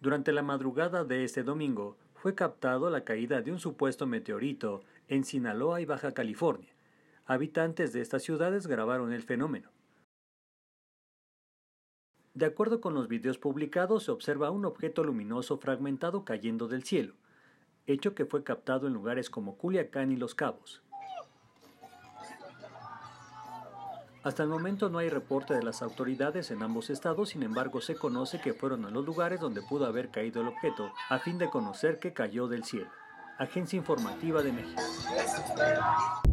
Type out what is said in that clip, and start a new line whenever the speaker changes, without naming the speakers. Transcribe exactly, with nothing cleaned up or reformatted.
Durante la madrugada de este domingo fue captado la caída de un supuesto meteorito en Sinaloa y Baja California. Habitantes de estas ciudades grabaron el fenómeno. De acuerdo con los videos publicados, se observa un objeto luminoso fragmentado cayendo del cielo, hecho que fue captado en lugares como Culiacán y Los Cabos. Hasta el momento no hay reporte de las autoridades en ambos estados, sin embargo se conoce que fueron a los lugares donde pudo haber caído el objeto, a fin de conocer que cayó del cielo. Agencia Informativa de México.